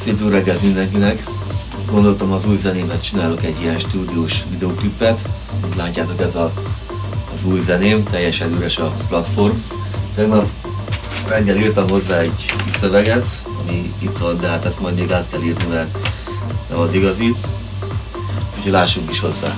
Szép jó reggelt mindenkinek! Gondoltam, az új zenémet csinálok egy ilyen stúdiós videóklipet. Mint látjátok, ez az új zeném, teljesen üres a platform. Tegnap reggel írtam hozzá egy kis szöveget, ami itt van, de hát ezt majd még át kell írni, mert nem az igazi. Úgyhogy lássunk is hozzá.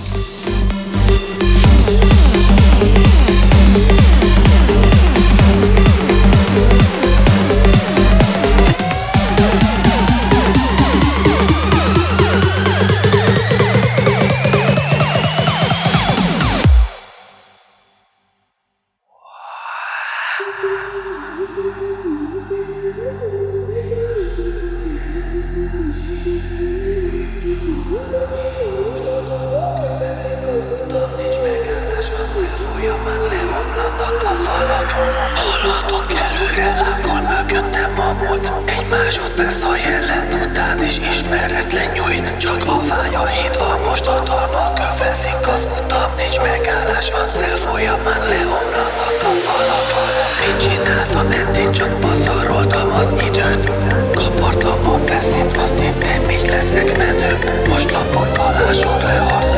Haladok előre, lángol mögöttem a múlt. Egy másodperc a jelen után is ismeretlen nyújt. Csak a vágy, a híd, a most hatalma köveszik az utam. Nincs megállás, a cél folyamán leomlanak a falak. Mit csináltam eddig, csak paszaroltam az időt. Kapartam a felszínt, azt hittem, így leszek menőbb. Most lapok, találsok, leharc.